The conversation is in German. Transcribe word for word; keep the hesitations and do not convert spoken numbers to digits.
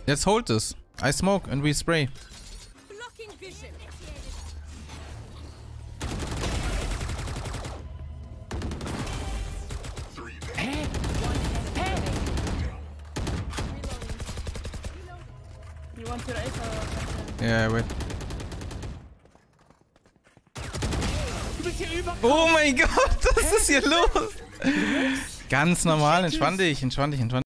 Let's hold this. I smoke and we spray. Blocking vision. You want to raise or... Yeah, wait. Oh mein Gott, was ist hier los? Ganz normal, entspann dich, entspann dich, entspann dich.